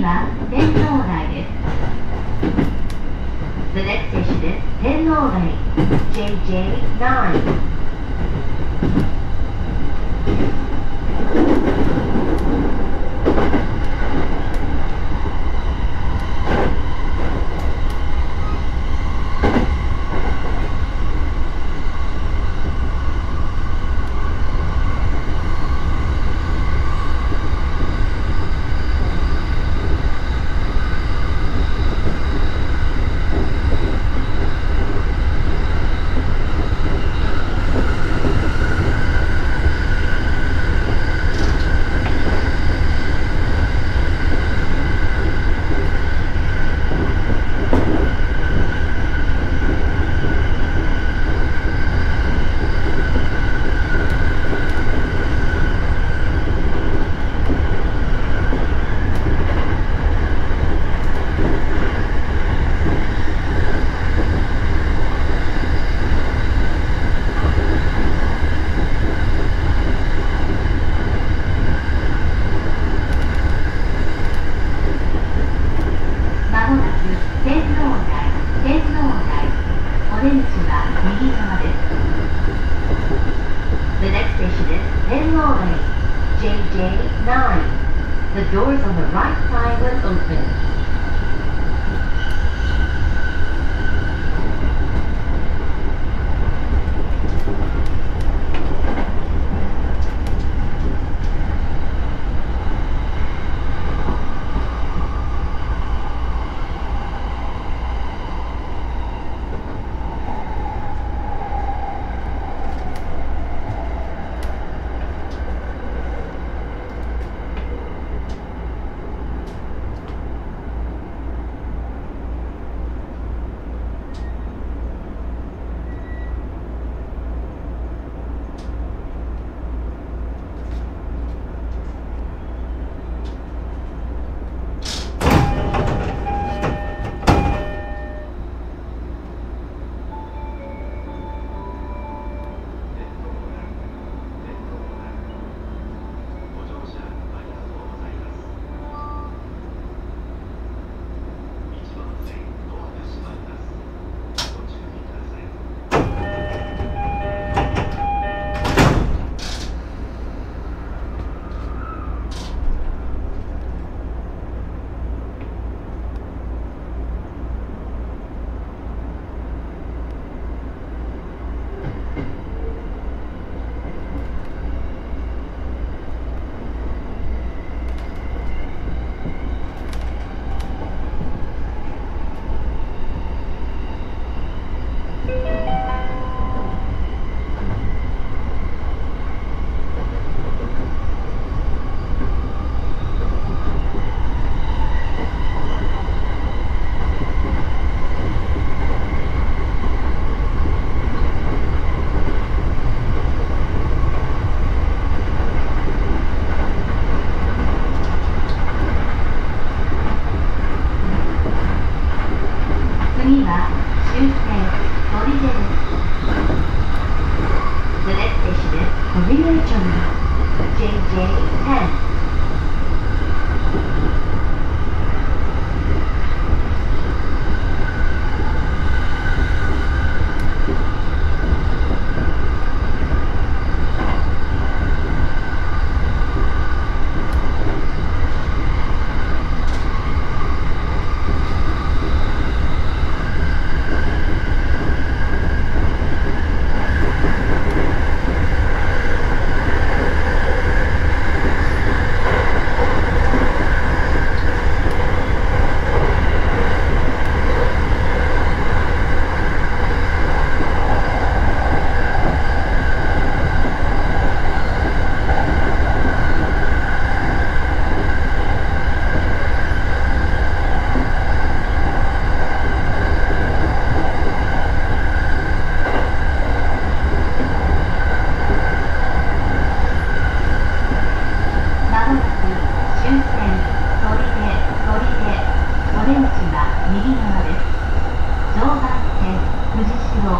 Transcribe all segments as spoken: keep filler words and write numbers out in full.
は天皇台です。The next station is 天皇台 ジェイジェイナイン。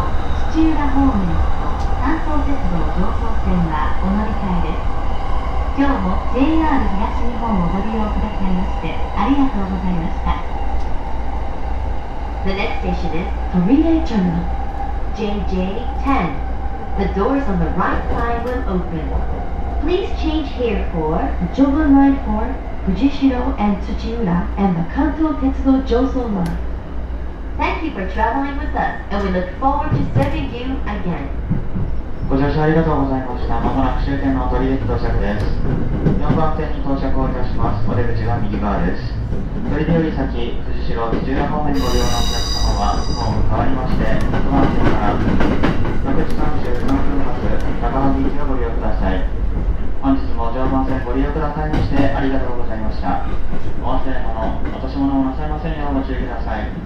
土浦方面と関東鉄道常総線はお乗り換えです。 今日も ジェイアール 東日本をご利用くださいましてありがとうございました。The next station is Korea Terminal. J J ten. The doors on the right side will open. Please change here for the Joban Line for Fujishiro and Tsuchiura and the Kanto Tetsudo Joso Line. Thank you for traveling with us, and we look forward to serving you again. ご乗車ありがとうございました。まもなく終点の取り駅到着です。よんばん線に到着をいたします。お出口が右側です。取りより先、藤代、土浦方面ご利用のお客様は、ホーム変わりまして、ろくばん線からろくじさんじゅうさんふん発、高萩行きをご利用ください。本日も常磐線ご利用くださいましてありがとうございました。お忘れ物、落とし物をなさいませんようご注意ください。